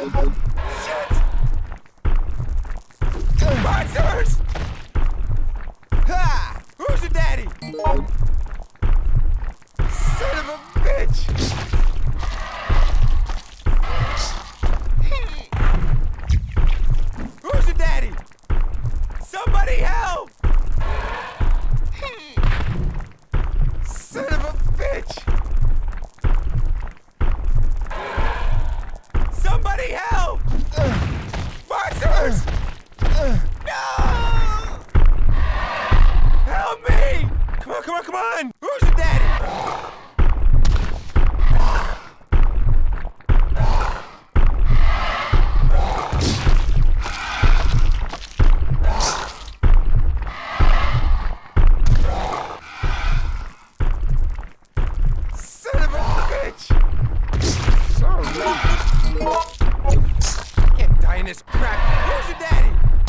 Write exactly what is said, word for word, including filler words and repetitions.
Monsters! Ha! Who's your daddy? Son of a bitch! Who's your daddy? Somebody help! Son of a bitch! Somebody help! Monsters! No! Help me! Come on, come on, come on! Who's your daddy? Son of a bitch! Sorry. I can't die in this crap. Who's your daddy?